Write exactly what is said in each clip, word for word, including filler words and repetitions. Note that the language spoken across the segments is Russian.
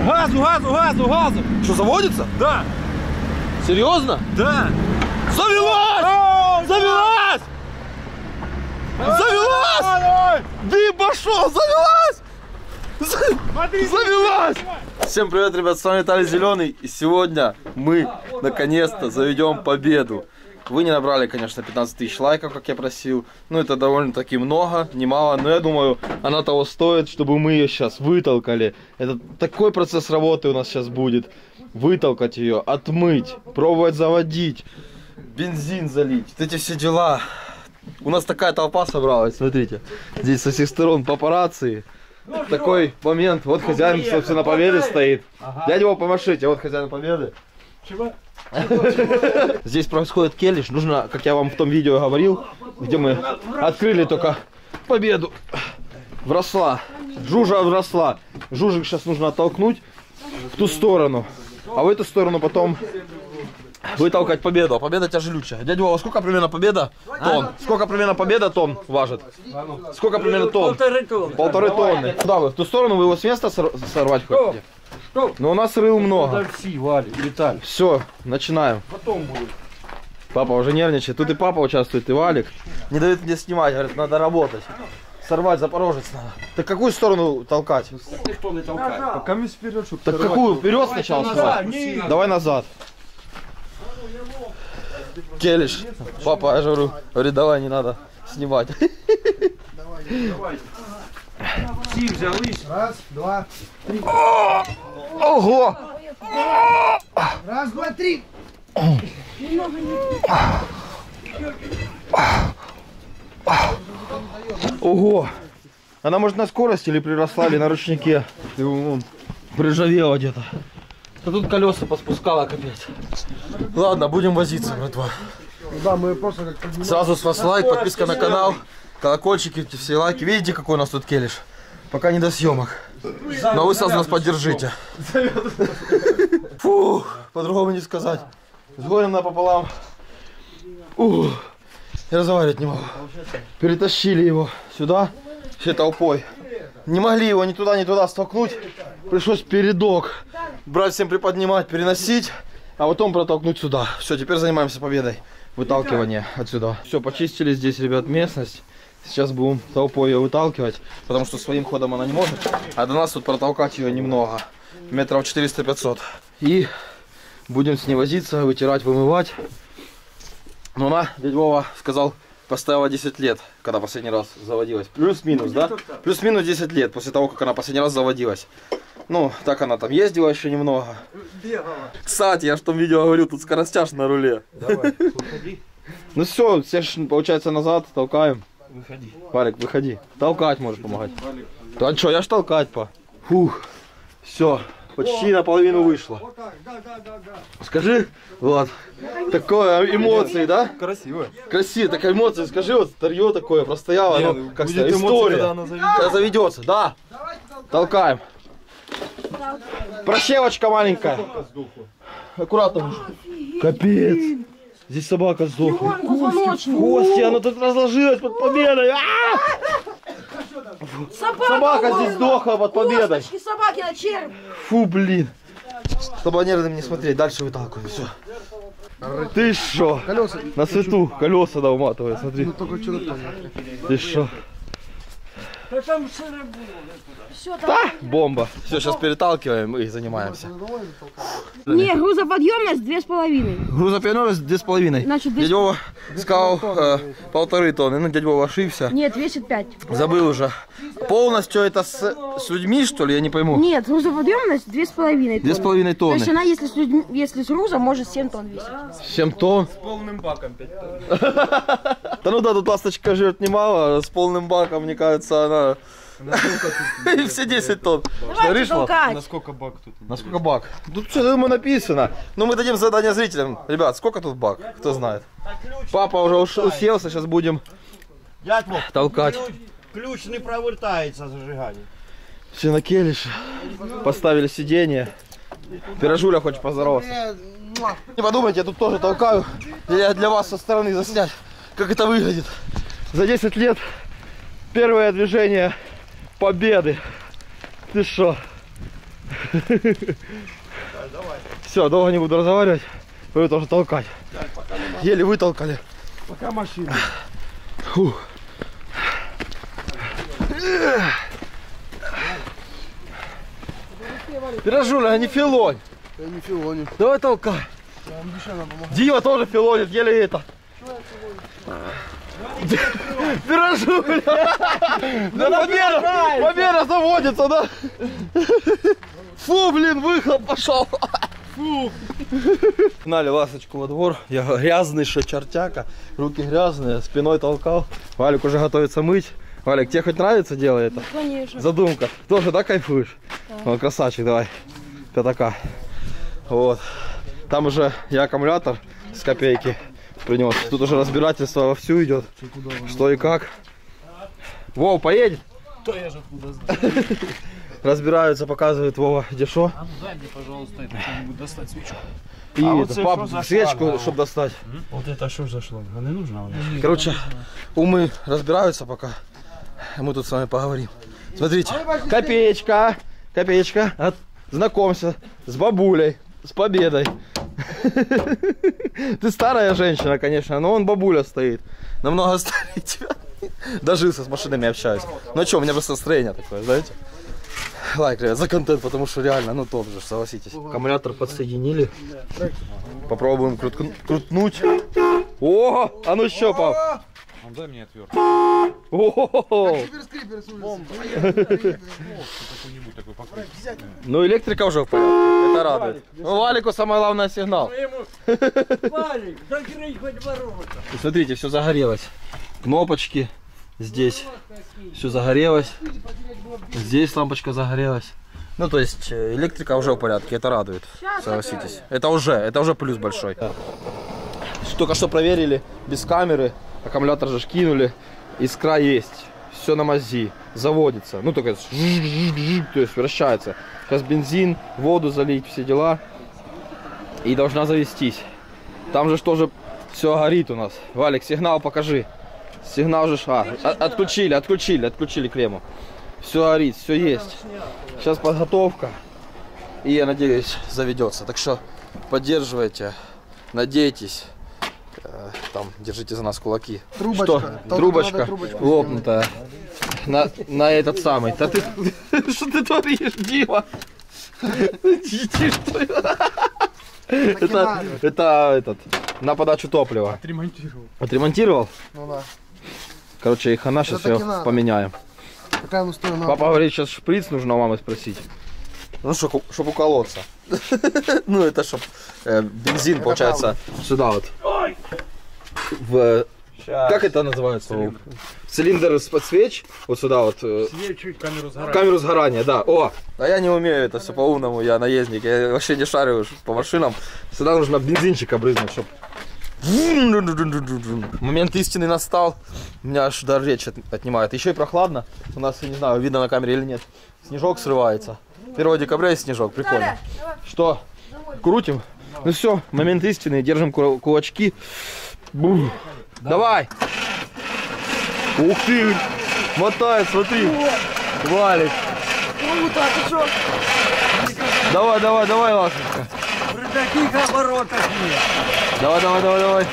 Газу, газу, газу, газу! Что, заводится? Да! Серьезно? Да! Завелась! Завелась! Завелась! Дым пошел! Завелась! Завелась! Всем привет, ребят, с вами Виталий Зеленый. И сегодня мы наконец-то заведем победу. Вы не набрали, конечно, пятнадцать тысяч лайков, как я просил. Ну, это довольно-таки много, немало. Но я думаю, она того стоит, чтобы мы ее сейчас вытолкали. Это такой процесс работы у нас сейчас будет. Вытолкать ее, отмыть, пробовать заводить, бензин залить. Вот эти все дела. У нас такая толпа собралась, смотрите. Здесь со всех сторон папарацци. Такой момент. Вот хозяин, собственно, победы стоит. Дядя его помашите, вот хозяин победы. Чего? Здесь происходит келиш. Нужно, как я вам в том видео говорил, где мы открыли только победу. Вросла. Жужа вросла. Жужик сейчас нужно оттолкнуть в ту сторону. А в эту сторону потом вытолкать победу. А победа тяжелючая. Дядя Вова, сколько примерно победа тонн? Сколько примерно победа тонн важит? Сколько примерно тонн? Полторы тонны. Полторы тонны. Куда вы? В ту сторону вы его с места сорвать хотите? Но у нас рыл много. Все, начинаем. Потом будет. Папа уже нервничает. Тут и папа участвует, и Валик. Не дают мне снимать, говорит, надо работать. Сорвать запорожец надо. Так какую сторону толкать? Пока мы вперед, чтобы Так какую? Вперед сначала снимать? не. Давай назад. Келиш. Папа, я же говорю, говорит, давай, не надо снимать. Давай. Си взялись. Раз, два, три. Ого! Раз, два, три. Ого! Она может на скорости или приросла, или на ручнике. И вон, прижавела где-то. А тут колеса поспускала, капец. Ладно, будем возиться, братва. Да, мы просто как поднимаем. Сразу с вас лайк, подписка на канал, колокольчики, эти все лайки. Видите, какой у нас тут келиш? Пока не до съемок. Но вы сразу нас поддержите. Фух, по-другому не сказать. С горем напополам. Ух, я разговаривать не могу. Перетащили его сюда, всей толпой. Не могли его ни туда, ни туда столкнуть. Пришлось передок брать, всем приподнимать, переносить, а потом протолкнуть сюда. Все, теперь занимаемся победой. Выталкивание отсюда. Все, почистили здесь, ребят, местность. Сейчас будем толпой ее выталкивать, потому что своим ходом она не может. А до нас тут протолкать ее немного. Метров четыреста-пятьсот. И будем с ней возиться, вытирать, вымывать. Но она, дядя Вова сказал, поставила десять лет, когда последний раз заводилась. Плюс-минус, да? Плюс-минус десять лет после того, как она последний раз заводилась. Ну, так она там ездила еще немного. Кстати, я в том видео говорю, тут скоростяж на руле. Давай, выходи. Ну все, все получается назад, толкаем. Выходи. Валик, выходи. Толкать можешь помогать. Да что, я ж толкать, па. Фух. Все, почти наполовину вышло. Скажи, вот, такое эмоции, да? Красиво. Красиво, такая эмоция. Скажи, вот старье такое простояло, Не, ну, как будет сказать, эмоции, история. когда она заведется. Когда заведется, да. Толкаем. Прощевочка маленькая. Аккуратно. Капец. Здесь собака сдохла. Кости, она тут разложилась под победой. Собака, Собака здесь сдохла под победой. Косточки собаки на череп. Фу, блин. Чтобы нервным не смотреть, дальше выталкиваем. Все. Ты шо? Колеса. На свету колеса да уматывает, смотри. Ну только что там. Ты шо? Все, там. Да, бомба. Все, сейчас переталкиваем и занимаемся. Не, грузоподъемность две с половиной. Грузоподъемность две с половиной. Значит, две с- Дядя Вова сказал э, полторы тонны. Ну, дядя Вова ошибся. Нет, весит пять. Забыл уже. Полностью это с, с людьми, что ли? Я не пойму. Нет, грузоподъемность две с половиной тонны. Две с половиной То есть тонны. она, если с, людьми, если с грузом, может семь тонн весить. семь тонн. Полным баком пять тонн. Да ну да, тут ласточка жрет немало. С полным баком, мне кажется, она... И все десять тонн. Давайте Рышло? толкать. Насколько бак тут? Насколько бак? Тут все, думаю, написано. Ну, мы дадим задание зрителям. Ребят, сколько тут бак? Кто знает? Папа уже уш- уселся, сейчас будем Дядько, толкать. ключ, ключ не провертається зажигання. Все на келише. Поставили сиденье. Пирожуля хочет поздороваться. Не подумайте, я тут тоже толкаю. Я для вас со стороны заснять, как это выглядит. За десять лет первое движение победы. Ты шо? Все, долго не буду разговаривать. Вы тоже толкать. Еле вытолкали. Пока машина. Фух. Пирожуля, а не филонь. Я не филоню. Давай толкай. Я вам дешевно помогу. Дима тоже филонит, еле это. Пирожуля. Да победа, победа заводится, да? Фу, блин, выхлоп пошел. Фу. Гнали ласточку во двор. Я грязный шачартяка. Руки грязные, спиной толкал. Валик уже готовится мыть. Валик, тебе хоть нравится дело это? Конечно. Задумка. Тоже, да, кайфуешь? Да. Вот, красавчик, давай. Пятака. Вот. Там уже я аккумулятор с копейки принес. Тут уже разбирательство вовсю идет. Что и как. Вова, поедет? То я же откуда знаю. Разбираются, показывают Вова, где шо. А ну дай мне, пожалуйста, это что-нибудь достать свечку. И А это, вот это пап, что за свечку, шланг? чтобы достать. Вот это что зашло? А не нужно воно? Короче, умы разбираются пока. Мы тут с вами поговорим. Смотрите, копеечка, копеечка. От- Знакомься с бабулей, с победой. Ты старая женщина, конечно, но он бабуля стоит. Намного старее тебя. Дожился, с машинами общаюсь. Ну что, у меня просто настроение такое, знаете. Лайк, ребят, за контент, потому что реально, ну топ же, согласитесь. Аккумулятор подсоединили. Попробуем крут- крутнуть. О, а ну что, пап? Он дай мне отвертку. О, Теперь скрипер с улицы. Какой-нибудь такой покрытие. ну электрика уже в порядке, это радует. Ну Валику самое главное сигнал. Валик, закрыть хоть ворота. И смотрите, все загорелось. Кнопочки здесь, все загорелось. Здесь лампочка загорелась. Ну то есть э, электрика уже в порядке, это радует, согласитесь. Это уже, это уже плюс большой. Только что проверили без камеры, аккумулятор же кинули, искра есть, все на мази, заводится. Ну только то есть вращается. Сейчас бензин, воду залить, все дела. И должна завестись. Там же тоже все горит у нас. Валик, сигнал покажи. Сигнал же, а, от- отключили, отключили, отключили крему. Все горит, все есть. Сейчас подготовка. И я надеюсь, заведется. Так что поддерживайте, надейтесь. Э, Там держите за нас кулаки. Трубочка. Что? Только Трубочка надо трубочку лопнутая. На, на этот самый. Да ты, что ты творишь, Дима? Иди, что это? надо. Это этот, на подачу топлива. Отремонтировал. Отремонтировал? Ну да. Короче, их она, сейчас так и ее надо. поменяем. Какая ну стоит? Папа говорит, сейчас шприц нужно у мамы спросить. Ну, чтобы уколоться. Ну, это чтоб э, бензин, получается, сюда вот. В, как это называется? Цилиндр из-под свеч. Вот сюда вот. э, Свечу, камеру сгорает. Камеру сгорания, да. О, а я не умею это все по-умному, я наездник, я вообще не шарю по машинам. Сюда нужно бензинчик обрызнуть, чтобы... Момент истины настал. У меня аж дар речи от- отнимает. Еще и прохладно. У нас, я не знаю, видно на камере или нет. Снежок срывается. первого декабря и снежок, прикольно. Что? Крутим? Ну все, момент истины, держим ку- кулачки. Бух. Давай! Ух ты! Мотает, смотри! Валик! Круто, ты что? Давай, давай, давай, ласточка! При таких оборотах нет. Давай, давай, давай, давай!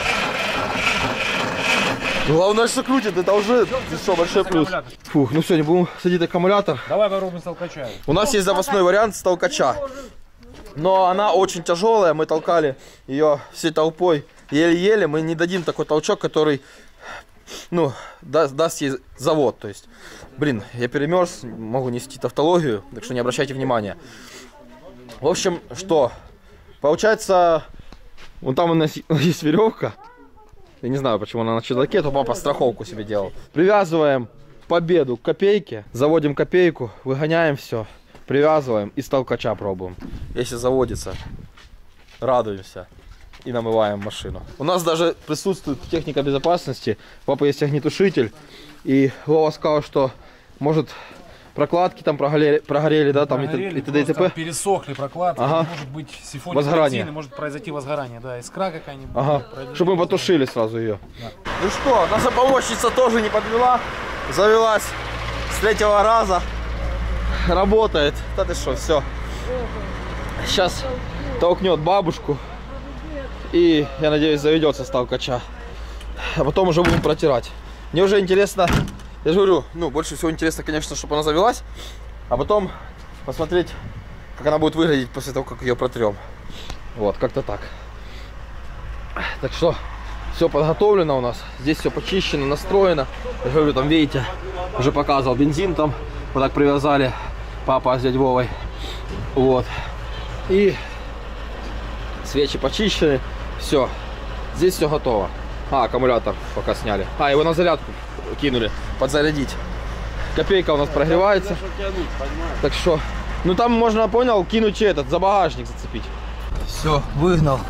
Главное, что крутит, это уже ты что, большой плюс. Фух, ну все, не будем садить аккумулятор. Давай попробуем с толкача. У нас есть запасной вариант с толкача. Но она очень тяжелая, мы толкали ее всей толпой. Еле-еле, мы не дадим такой толчок, который, ну, даст, даст ей завод. То есть, блин, я перемерз, могу нести тавтологию, так что не обращайте внимания. В общем, что? Получается, вон там у нас есть веревка. Я не знаю, почему она на чердаке, то папа страховку себе делал. Привязываем победу к копейке, заводим копейку, выгоняем все, привязываем и с толкача пробуем. Если заводится, радуемся и намываем машину. У нас даже присутствует техника безопасности. Папа есть огнетушитель. И Вова сказал, что может прокладки там прогорели, прогорели да, там Прогорели, и т.д. и т.п. просто пересохли прокладки, Ага. может быть сифоник Возгорание. бензина, может произойти возгорание, да, искра какая-нибудь. Ага, пройдет. чтобы мы потушили сразу ее. Ну что, наша помощница тоже не подвела. Завелась с третьего раза. Работает. Да ты что, все. Сейчас толкнет бабушку. И, я надеюсь, заведется с толкача. А потом уже будем протирать. Мне уже интересно, я же говорю, ну, больше всего интересно, конечно, чтобы она завелась. А потом посмотреть, как она будет выглядеть после того, как ее протрем. Вот, как-то так. Так что, все подготовлено у нас. Здесь все почищено, настроено. Я говорю, там, видите, уже показывал бензин там. Вот так привязали папа с дядей Вовой. Вот. И свечи почищены. Все. Здесь все готово. А, аккумулятор пока сняли. А, его на зарядку кинули. Подзарядить. Копейка у нас прогревается. Так что, ну там можно, понял, кинуть этот, за багажник зацепить. Все, выгнал.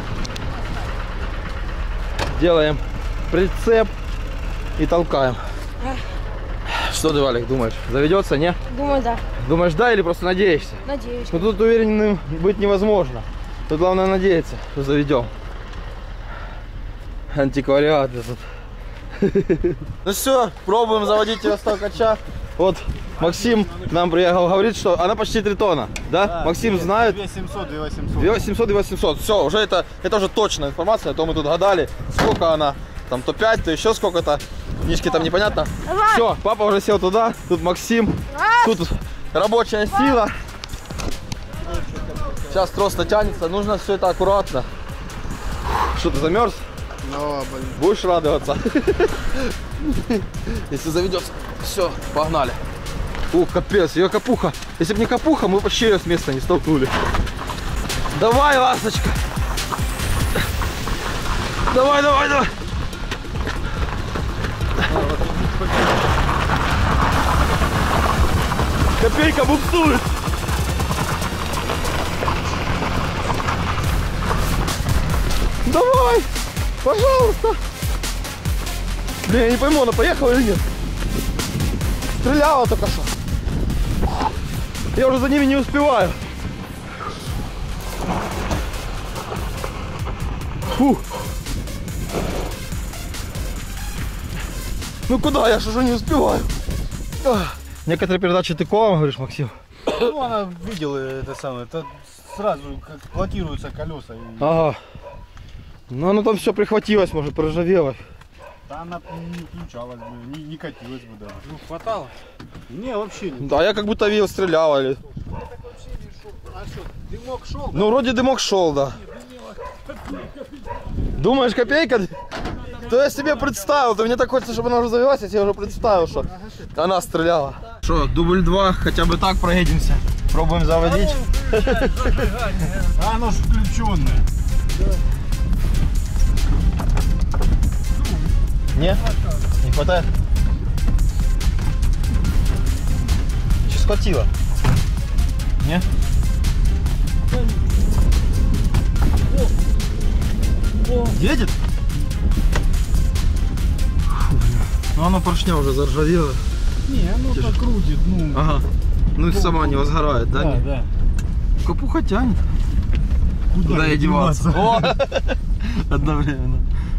Делаем прицеп и толкаем. Что ты, Валик, думаешь? Заведется, не? Думаю, да. Думаешь, да, или просто надеешься? Надеюсь. Ну тут уверенным быть невозможно. Тут главное надеяться, что заведем. Антиквариат тут. Ну все, пробуем заводить ее с толкача. Вот Максим нам приехал, говорит, что она почти три тонна. Да? Да, Максим знает. две семьсот, две восемьсот. две семьсот и восемьсот. Все, уже это, это уже точная информация. А то мы тут гадали, сколько она. Там то пять, то еще сколько-то. Книжки там непонятно. Все, папа уже сел туда. Тут Максим. Тут рабочая сила. Сейчас трос натянется. Нужно все это аккуратно. Что, ты замерз? Ну, блин. Будешь радоваться. Если заведется. Все, погнали. Ух, капец, ее капуха. Если бы не капуха, мы почти ее с места не столкнули. Давай, ласточка. Давай, давай, давай. Копейка буксует. Давай, пожалуйста. Блин, я не пойму, она поехала или нет. Стреляла только что. Я уже за ними не успеваю. Фу. Ну куда? Я же уже не успеваю. Некоторые передачи ты колом, говоришь, Максим? Ну, она видела это самое, это сразу как плотируются колеса. И... Ага. Ну оно там все прихватилось, может, проржавело. Да она не включалась бы, не, не катилась бы даже. Ну, хватало. Не, вообще не. Да, я как будто видел, стрелял или... А что, дымок шел? Ну, вроде дымок шел, да. Думаешь, копейка? То я себе представил, то мне так хочется, чтобы она уже завелась, я себе уже представил, что она стреляла. Что, дубль два, хотя бы так проедемся. Пробуем заводить. А оно же включенное. Не? Не хватает? Че схватило? Не? Едет? Фу, ну оно поршня уже заржавело. Не, оно так крутит, ну. Ага. Ну и сама не возгорает, да? Да, да. Капуха тянет. Куда, Куда ей деваться? О! Одновременно.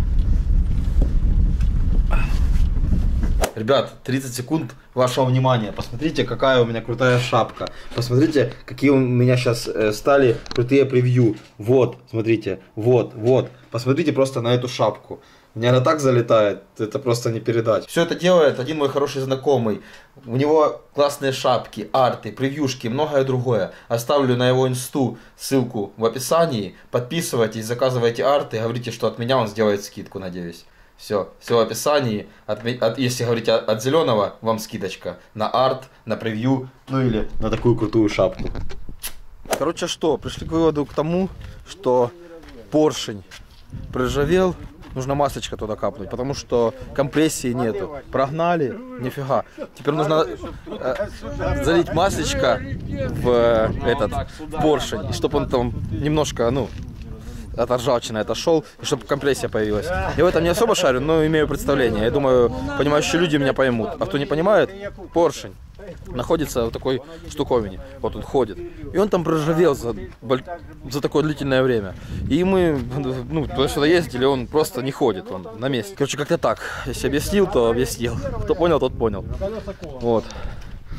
Ребят, тридцать секунд вашего внимания. Посмотрите, какая у меня крутая шапка. Посмотрите, какие у меня сейчас э, стали крутые превью. Вот, смотрите, вот, вот. Посмотрите просто на эту шапку. Мне она так залетает, это просто не передать. Все это делает один мой хороший знакомый. У него классные шапки, арты, превьюшки, многое другое. Оставлю на его инсту ссылку в описании. Подписывайтесь, заказывайте арты. Говорите, что от меня он сделает скидку, надеюсь. Все, все в описании. От, от, если говорить от, от зеленого, вам скидочка на арт, на превью, ну или на такую крутую шапку. Короче, что? Пришли к выводу к тому, что поршень проржавел. Нужно масочка туда капнуть, потому что компрессии нету. Прогнали, нифига. Теперь нужно э, залить маслечко в э, этот в поршень, и чтобы он там немножко, ну, от ржавчины отошел, и чтобы компрессия появилась. Я в этом не особо шарю, но имею представление. Я думаю, понимающие люди меня поймут. А кто не понимает, поршень находится в такой штуковине. Вот он ходит. И он там проржавел за, за такое длительное время. И мы, ну, туда-сюда ездили, он просто не ходит, он на месте. Короче, как-то так. Если объяснил, то объяснил. Кто понял, тот понял. Вот.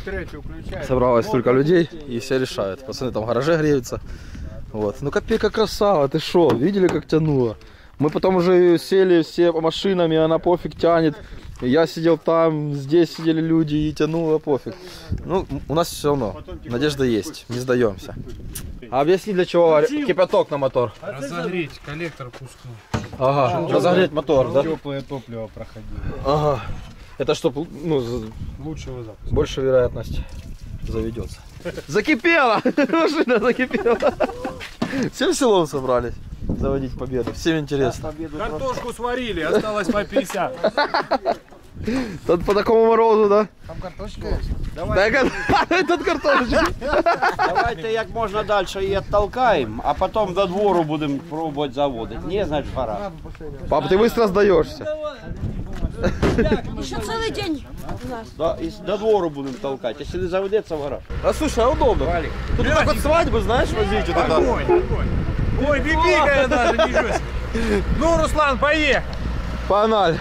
третью включай. Собралось столько людей и все решают. Пацаны там в гараже греются. Вот. Ну копейка красава, ты шо? Видели, как тянуло? Мы потом уже сели все по машинам, и она пофиг тянет. Я сидел там, здесь сидели люди и тянуло пофиг. Ну, у нас все равно. Надежда есть, не сдаемся. А объясни, для чего кипяток на мотор? Разогреть коллектор пускной. Ага, разогреть мотор, да? Теплое топливо проходило. Ага. Это чтобы, ну, Лучшего запуска. больше вероятность заведется. Закипела! Машина закипела. Всем селом собрались заводить победу. Всем интересно. Картошку сварили, осталось по пятьдесят. Тут по такому морозу, да? Там картошка есть. Так, тут картошечка. Давайте як можна далі її відтолкаємо, а потім до двору будемо пробувати заводити. Ні, значить пора. Пап, ты быстро сдаешься. Еще целый день у нас. Да, і до двору будемо толкати. Якщо не заведеться, в гараж. А слушай, а удобно. Тут так вот свадьбы, знаешь, возить вот это. Огонь, огонь. Ой, бибикая даже, ничего себе. Ну, Руслан, поехали. Погнали.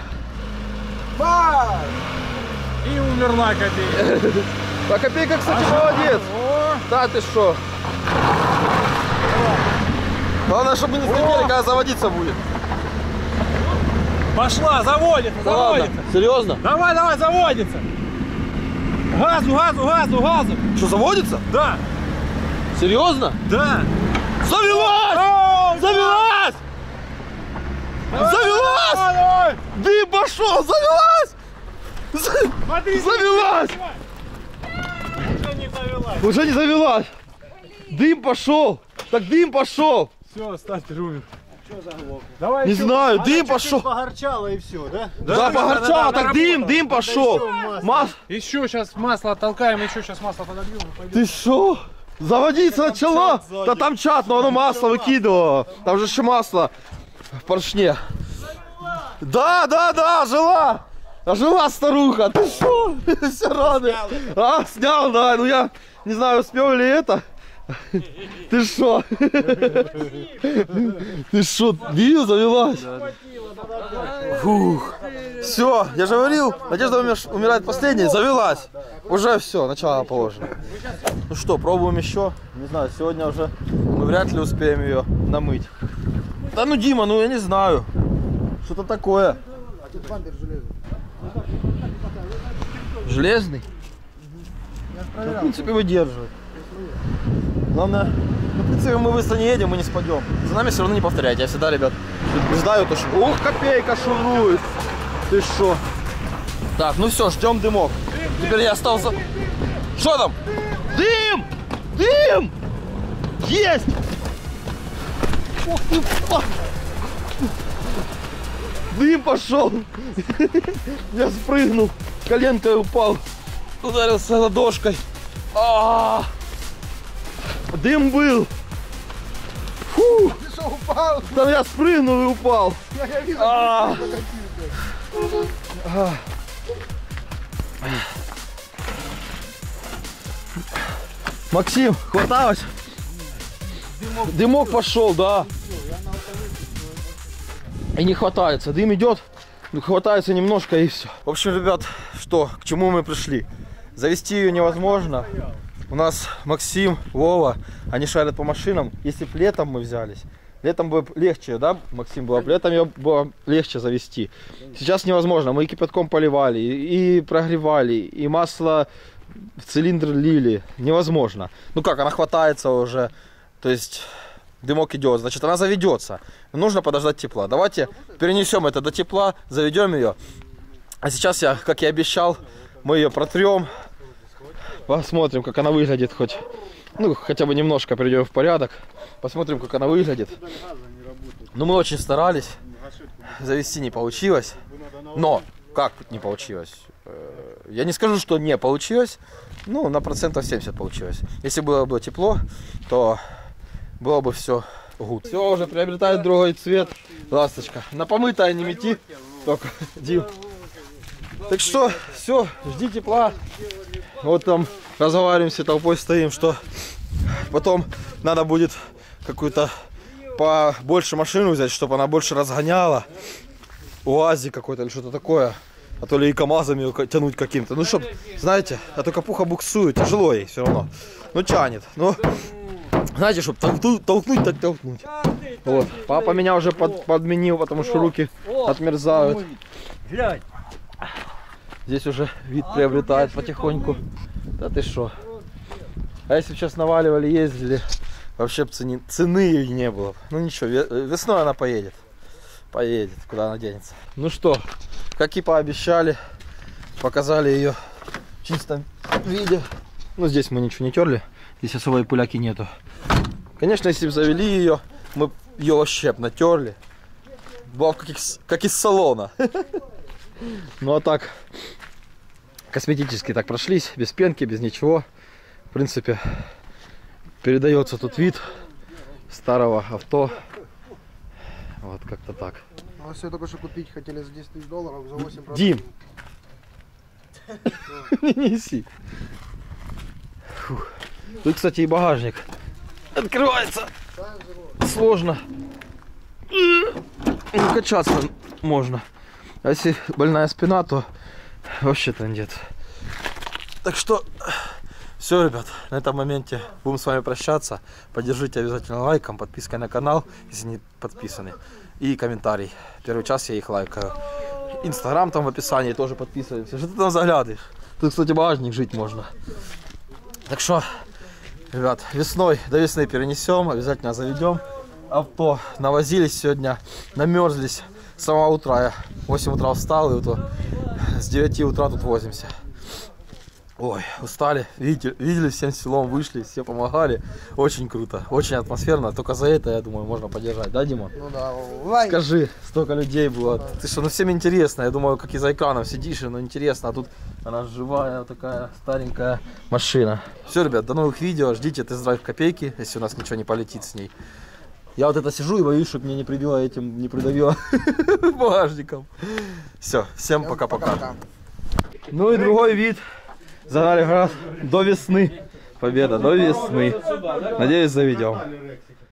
И умерла копейка. А копейка, кстати, молодец. Да ты что? Главное, чтобы не слетели, когда заводиться будет. Пошла, заводится, Да ладно, заводится. серьезно? Давай, давай, заводится. Газу, газу, газу, газу. Что, заводится? Да, Серьезно? да. Завелась! О, Завелась! Завелась! давай. Дым пошел! Завелась! За- Смотри, Завелась! уже не завелась. Уже не завелась! Дым пошел! Так дым пошел! Все, стартер умер. Давай Не еще. знаю, дым пошел! Погорчало и все, да? Да, погорчало, так дым, дым пошел! Мас... Еще сейчас масло оттолкаем, еще сейчас масло подобьем. Ты что? Заводиться начала? Да там чат, но оно масло выкидывало. Там же еще масло в поршне. Да, да, да, жила! Жила старуха, ты что? Все рады. А, снял, да, ну я не знаю, успел ли это. Ты что? Ты что, видел, завелась? Фух. Все, я же говорил, Надежда умер- умирает последней, завелась. Уже все, начало положено. Ну что, пробуем еще. Не знаю, сегодня уже мы вряд ли успеем ее намыть. Да ну, Дима, ну я не знаю. Что-то такое. А тут бампер железный. Железный? Я Ну, в проверял. принципе, выдерживает. Главное, ну, в принципе, мы быстро не едем, мы не спадем. За нами все равно не повторяйте. Я всегда, ребят, предупреждаю, то, что... Ух, копейка шурует. Ты что? Так, ну все, ждем дымок. Теперь я остался... Что там? Дым! Дым! Есть! Ух ты, фак! Дым пошел! Я спрыгнул, коленкой упал, ударился ладошкой. А-а-а! Дым был! Фу! Ты что, упал? Там я спрыгнул и упал. Я, я вижу, А. что Максим, хваталось? Дымок, Дымок пошел, да. И не хватается. Дым идет, ну, хватается немножко и все. В общем, ребят, что, к чему мы пришли? Завести ее невозможно. У нас Максим, Вова, они шарят по машинам. Если бы летом мы взялись, летом бы легче, да, Максим, было бы летом ее было легче завести. Сейчас невозможно. Мы и кипятком поливали, и, и прогревали, и масло в цилиндр лили. Невозможно. Ну как, она хватается уже. То есть дымок идет, значит, она заведется. Нужно подождать тепла. Давайте перенесем это до тепла, заведем ее. А сейчас я, как и обещал, мы ее протрем. Посмотрим, как она выглядит, хоть, ну, хотя бы немножко приведем в порядок. Посмотрим, как она выглядит. Но мы очень старались. Завести не получилось. Но, как не получилось? Я не скажу, что не получилось. Ну, на процентов семьдесят получилось. Если было бы тепло, то было бы все гуд. Все, уже приобретает другой цвет. Ласточка. На помытое не мети. Только, Дим. Так что, все, жди тепла. Вот там разговариваем, все толпой стоим, что потом надо будет какую-то побольше машину взять, чтобы она больше разгоняла. УАЗик какой-то или что-то такое. а то ли и КамАЗами его тянуть каким-то. Ну, чтоб, знаете, а то капуха буксует, тяжело ей все равно. Ну, тянет. Ну, знаете, чтобы толкнуть, толкнуть, так толкнуть. Вот. Папа меня уже под, подменил, потому что руки отмерзают. Глянь. Здесь уже вид приобретает потихоньку. Да ты шо. А если бы сейчас наваливали, ездили, вообще бы цены, цены и не было. Ну ничего, весной она поедет. Поедет, куда она денется. Ну что, как и пообещали, показали ее в чистом виде. Ну здесь мы ничего не терли, здесь особой пыляки нету. Конечно, если бы завели ее, мы ее вообще бы натерли. Была как из, как из салона. Ну а так, косметически так прошлись, без пенки, без ничего. В принципе, передается тут вид старого авто. Вот как-то так. А все только что купить хотели за десять тысяч долларов, за восемь процентов. Дим! Не неси. Фух. Тут, кстати, и багажник открывается. Сложно. Не качаться можно. А если больная спина, то вообще-то нет. Так что, все, ребят, на этом моменте будем с вами прощаться. Поддержите обязательно лайком, подпиской на канал, если не подписаны. И комментарий. Первый час я их лайкаю. Инстаграм там в описании тоже подписываемся. Что ты там заглядываешь? Тут, кстати, багажник жить можно. Так что, ребят, весной, до весны перенесем, обязательно заведем авто. Навозились сегодня, намерзлись с самого утра. Я в восемь утра встал и вот с девяти утра тут возимся. Ой, устали, видели, видели, всем селом вышли, все помогали. Очень круто, очень атмосферно. Только за это, я думаю, можно поддержать, да, Димон? Ну да, лайк. Скажи, столько людей было. Ты что, ну всем интересно. Я думаю, как и за экраном сидишь, ну интересно. А тут она живая, такая старенькая машина. Все, ребят, до новых видео. Ждите тест-драйв копейки, если у нас ничего не полетит с ней. Я вот это сижу и боюсь, чтобы меня не прибило этим, не придавило багажником. Все, всем пока-пока. Ну и другой вид. Загнали раз до весны. Победа до весны. Надеюсь, заведем.